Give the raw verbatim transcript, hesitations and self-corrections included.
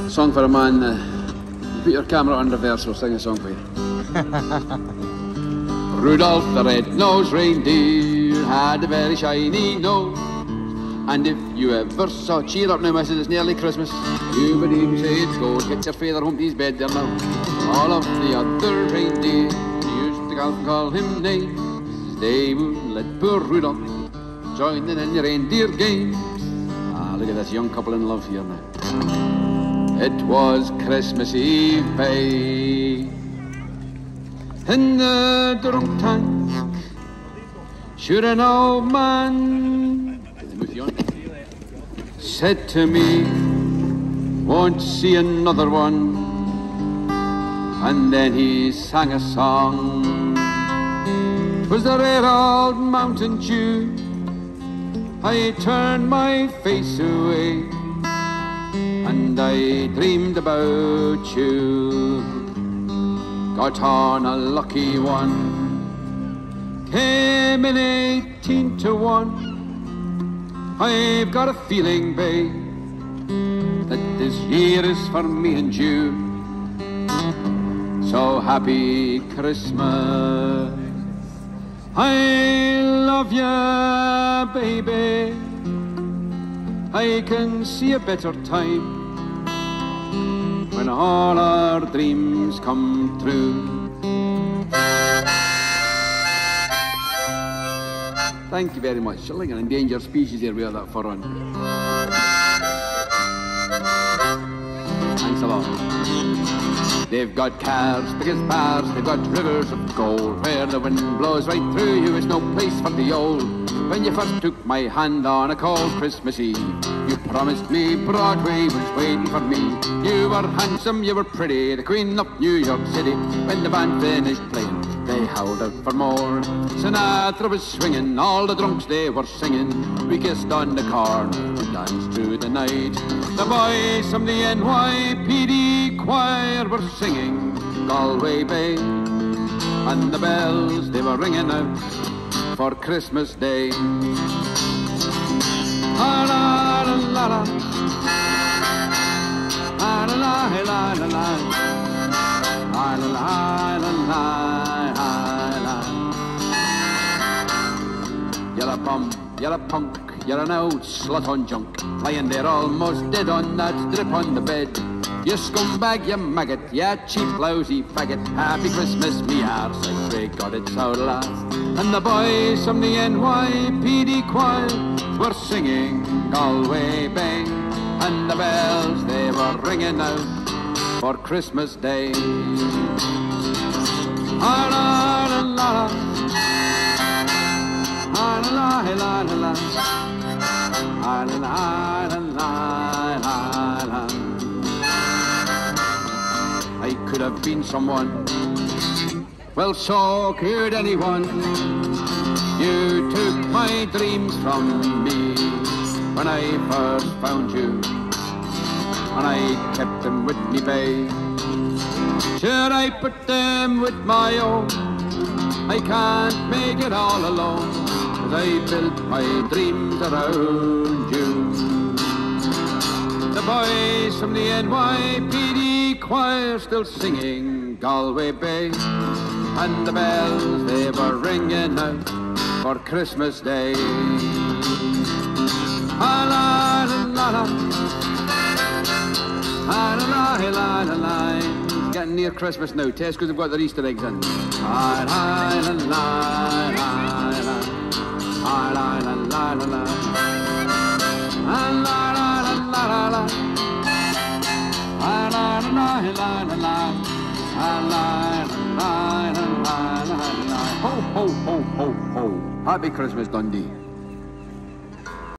Song for a man. Uh, you put your camera on reverse, we'll sing a song for you. Rudolph the red-nosed reindeer had a very shiny nose. And if you ever saw, cheer up now, missus, it's nearly Christmas. You would even say it's go, get your father home to his bed there now. All of the other reindeer used to call, call him names. They would let poor Rudolph join in the reindeer games. Ah, look at this young couple in love here now. It was Christmas Eve, babe, in the drunk tank. Sure an old man said to me, won't see another one. And then he sang a song. 'Twas the rare old Mountain Dew. I turned my face away and I dreamed about you. Got on a lucky one, came in eighteen to one. I've got a feeling, babe, that this year is for me and you. So happy Christmas, I love ya, baby. I can see a better time when all our dreams come true. Thank you very much. You're like an endangered species here with that fur on. Thanks a lot. They've got cars, big as bars, they've got rivers of gold. Where the wind blows right through you is no place for the old. When you first took my hand on a cold Christmas Eve, you promised me Broadway was waiting for me. You were handsome, you were pretty, the queen of New York City. When the band finished playing, they howled out for more. Sinatra was swinging, all the drunks they were singing. We kissed on the corn, we danced through the night. The boys from the N Y P D choir were singing Galway Bay, and the bells they were ringing out for Christmas Day. La la la la la, la la la la la, la la la la. You're a bum, you're a punk, you're an old slut on junk, lying there almost dead on that strip on the bed. You scumbag, you maggot, you cheap lousy faggot. Happy Christmas, me arse, I pray God it's our last. And the boys from the N Y P D choir were singing Galway Bay, and the bells they were ringing out for Christmas Day. La la la la, la la la la la, la la la la la. I could have been someone, well, so could anyone. You took my dreams from me when I first found you, and I kept them with me, babe. Should I put them with my own? I can't make it all alone, 'cause I built my dreams around you. The boys from the N Y P D choir still singing Galway Bay, and the bells they were ringing out for Christmas Day. La la la la, la la la la la. Getting near Christmas now. Tesco's have got their Easter eggs in. La la la la la la, la la la la la, la la la la la la, la la la la la, la la la la la. Ho ho ho ho ho! Happy Christmas, Dundee.